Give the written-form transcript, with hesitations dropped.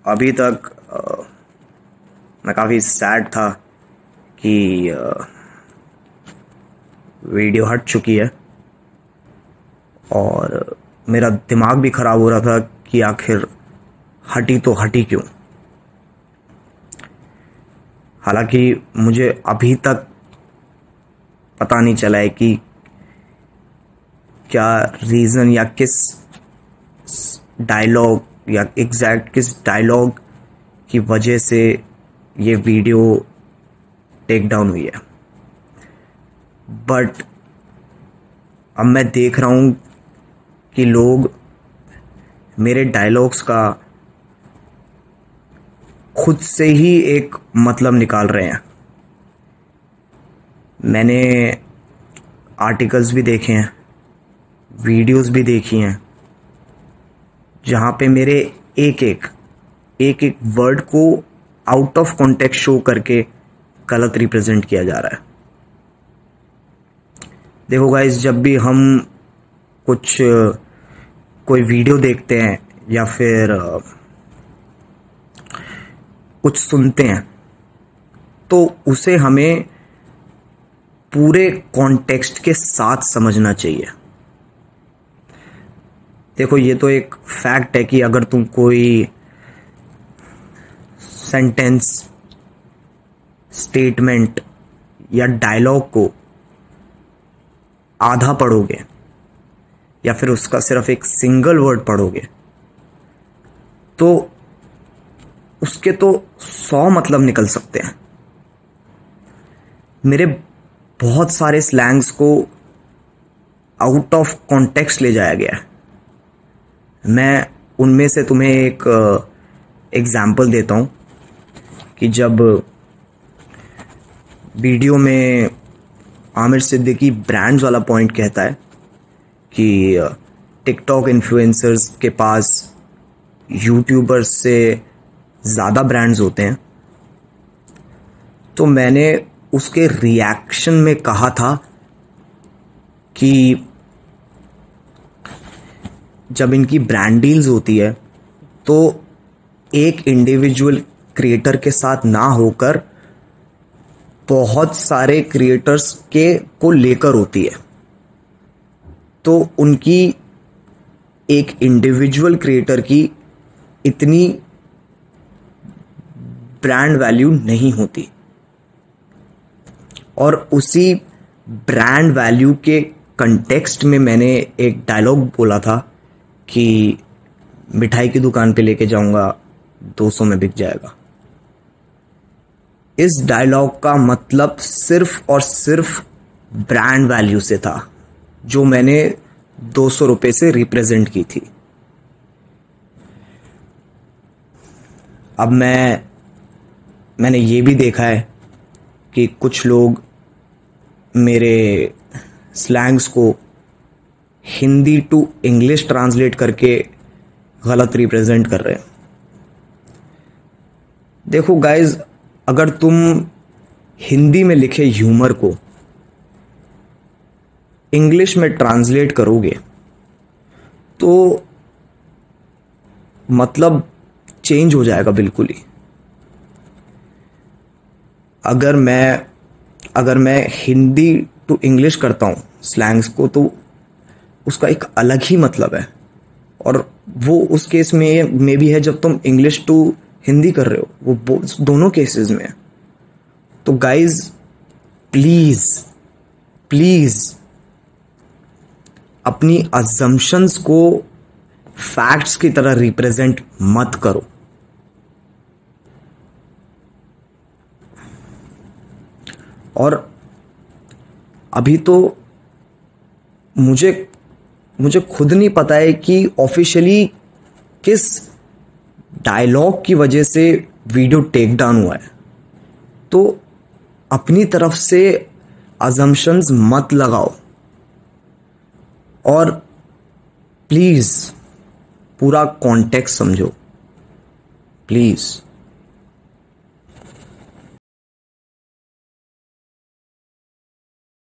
अभी तक मैं काफ़ी सैड था कि वीडियो हट चुकी है और मेरा दिमाग भी ख़राब हो रहा था कि आखिर हटी तो हटी क्यों। हालांकि मुझे अभी तक पता नहीं चला है कि क्या रीज़न या किस डायलॉग या एग्जैक्ट किस डायलॉग की वजह से ये वीडियो टेक डाउन हुई है। बट अब मैं देख रहा हूँ कि लोग मेरे डायलॉग्स का खुद से ही एक मतलब निकाल रहे हैं। मैंने आर्टिकल्स भी देखे हैं, वीडियोस भी देखी हैं, जहाँ पे मेरे एक एक वर्ड को आउट ऑफ कॉन्टेक्स्ट शो करके गलत रिप्रेजेंट किया जा रहा है। देखो गाइस, जब भी हम कोई वीडियो देखते हैं या फिर कुछ सुनते हैं तो उसे हमें पूरे कॉन्टेक्स्ट के साथ समझना चाहिए। देखो, ये तो एक फैक्ट है कि अगर तुम कोई सेंटेंस, स्टेटमेंट या डायलॉग को आधा पढ़ोगे या फिर उसका सिर्फ एक सिंगल वर्ड पढ़ोगे तो उसके तो 100 मतलब निकल सकते हैं। मेरे बहुत सारे स्लैंग्स को आउट ऑफ कॉन्टेक्स्ट ले जाया गया है। मैं उनमें से तुम्हें एक एग्जाम्पल देता हूँ कि जब वीडियो में आमिर सिद्दीकी ब्रांड्स वाला पॉइंट कहता है कि टिकटॉक इन्फ्लुएंसर्स के पास यूट्यूबर्स से ज़्यादा ब्रांड्स होते हैं, तो मैंने उसके रिएक्शन में कहा था कि जब इनकी ब्रांड डील्स होती है तो एक इंडिविजुअल क्रिएटर के साथ ना होकर बहुत सारे क्रिएटर्स के को लेकर होती है, तो उनकी एक इंडिविजुअल क्रिएटर की इतनी ब्रांड वैल्यू नहीं होती। और उसी ब्रांड वैल्यू के कंटेक्स्ट में मैंने एक डायलॉग बोला था कि मिठाई की दुकान पे लेके जाऊंगा 200 में बिक जाएगा। इस डायलॉग का मतलब सिर्फ और सिर्फ ब्रांड वैल्यू से था जो मैंने 200 रुपए से रिप्रेजेंट की थी। अब मैंने ये भी देखा है कि कुछ लोग मेरे स्लैंग्स को हिंदी टू इंग्लिश ट्रांसलेट करके गलत रिप्रेजेंट कर रहे हैं। देखो गाइज, अगर तुम हिंदी में लिखे ह्यूमर को इंग्लिश में ट्रांसलेट करोगे तो मतलब चेंज हो जाएगा बिल्कुल ही। अगर मैं हिंदी टू इंग्लिश करता हूँ स्लैंग्स को तो उसका एक अलग ही मतलब है, और वो उस केस में भी है जब तुम इंग्लिश टू हिंदी कर रहे हो, वो दोनों केसेस में है। तो गाइज, प्लीज प्लीज अपनी अजम्पशंस को फैक्ट्स की तरह रिप्रेजेंट मत करो। और अभी तो मुझे खुद नहीं पता है कि ऑफिशियली किस डायलॉग की वजह से वीडियो टेक डाउन हुआ है। तो अपनी तरफ से अजम्पशंस मत लगाओ और प्लीज पूरा कॉन्टेक्स्ट समझो, प्लीज।